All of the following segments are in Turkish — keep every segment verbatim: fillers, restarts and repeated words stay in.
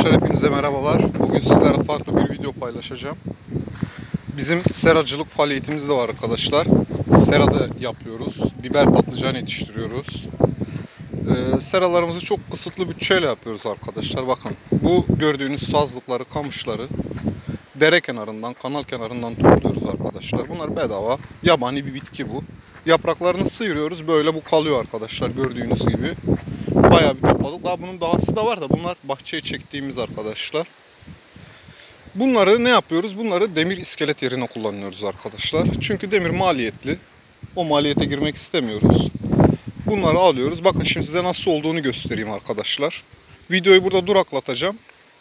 Arkadaşlar hepinize merhabalar. Bugün sizlerle farklı bir video paylaşacağım. Bizim seracılık faaliyetimiz de var arkadaşlar. Serada yapıyoruz. Biber patlıcan yetiştiriyoruz. Ee, seralarımızı çok kısıtlı bütçeyle yapıyoruz arkadaşlar. Bakın bu gördüğünüz sazlıkları, kamışları dere kenarından, kanal kenarından topluyoruz arkadaşlar. Bunlar bedava. Yabani bir bitki bu. Yapraklarını sıyırıyoruz. Böyle bu kalıyor arkadaşlar gördüğünüz gibi. Bayağı bir topladık. Daha bunun dahası da var da bunlar bahçeye çektiğimiz arkadaşlar. Bunları ne yapıyoruz? Bunları demir iskelet yerine kullanıyoruz arkadaşlar. Çünkü demir maliyetli. O maliyete girmek istemiyoruz. Bunları alıyoruz. Bakın şimdi size nasıl olduğunu göstereyim arkadaşlar. Videoyu burada duraklatacağım.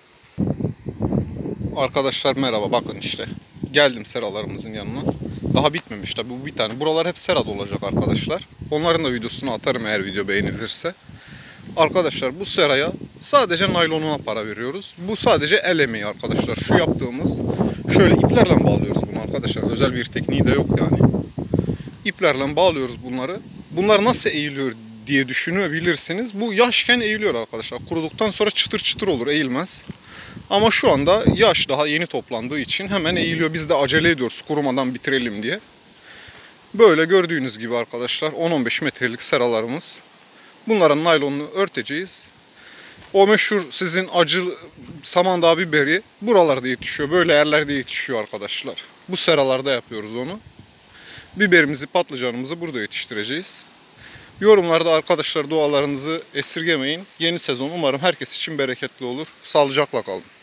Arkadaşlar merhaba. Bakın işte. Geldim seralarımızın yanına. Daha bitmemiş tabi bu bir tane. Buralar hep serada olacak arkadaşlar. Onların da videosunu atarım eğer video beğenilirse. Arkadaşlar bu seraya sadece naylonuna para veriyoruz. Bu sadece el emeği arkadaşlar. Şu yaptığımız şöyle iplerle bağlıyoruz bunu arkadaşlar. Özel bir tekniği de yok yani. İplerle bağlıyoruz bunları. Bunlar nasıl eğiliyor diye düşünebilirsiniz. Bu yaşken eğiliyor arkadaşlar. Kuruduktan sonra çıtır çıtır olur, eğilmez. Ama şu anda yaş daha yeni toplandığı için hemen eğiliyor. Biz de acele ediyoruz kurumadan bitirelim diye. Böyle gördüğünüz gibi arkadaşlar on on beş metrelik seralarımız. Bunların naylonunu örteceğiz. O meşhur sizin acı samandağ biberi buralarda yetişiyor. Böyle yerlerde yetişiyor arkadaşlar. Bu seralarda yapıyoruz onu. Biberimizi, patlıcanımızı burada yetiştireceğiz. Yorumlarda arkadaşlar dualarınızı esirgemeyin. Yeni sezon umarım herkes için bereketli olur. Sağlıcakla kalın.